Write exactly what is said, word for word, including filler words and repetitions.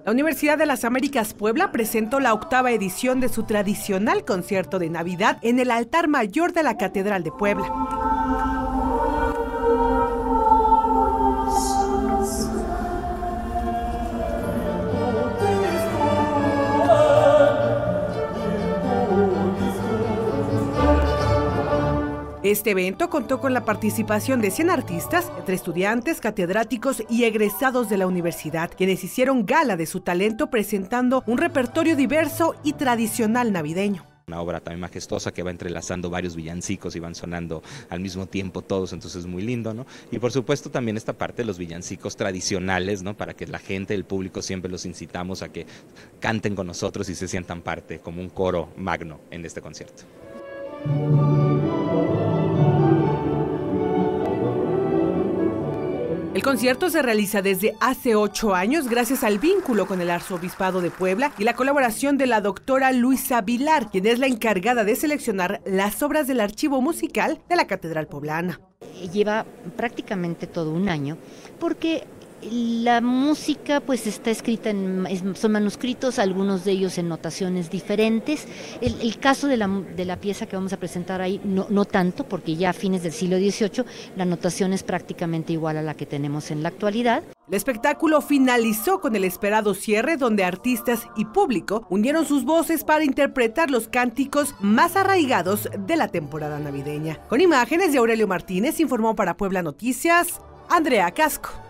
La Universidad de las Américas Puebla presentó la octava edición de su tradicional concierto de Navidad en el altar mayor de la Catedral de Puebla. Este evento contó con la participación de cien artistas, entre estudiantes, catedráticos y egresados de la universidad, quienes hicieron gala de su talento presentando un repertorio diverso y tradicional navideño. Una obra también majestuosa que va entrelazando varios villancicos y van sonando al mismo tiempo todos, entonces es muy lindo, ¿no? Y por supuesto también esta parte de los villancicos tradicionales, ¿no? Para que la gente, el público, siempre los incitamos a que canten con nosotros y se sientan parte, como un coro magno en este concierto. El concierto se realiza desde hace ocho años gracias al vínculo con el Arzobispado de Puebla y la colaboración de la doctora Luisa Vilar, quien es la encargada de seleccionar las obras del archivo musical de la Catedral Poblana. Lleva prácticamente todo un año porque la música pues está escrita en, son manuscritos, algunos de ellos en notaciones diferentes. El, el caso de la, de la pieza que vamos a presentar ahí, no, no tanto, porque ya a fines del siglo dieciocho la notación es prácticamente igual a la que tenemos en la actualidad. El espectáculo finalizó con el esperado cierre, donde artistas y público unieron sus voces para interpretar los cánticos más arraigados de la temporada navideña. Con imágenes de Aurelio Martínez, informó para Puebla Noticias, Andrea Casco.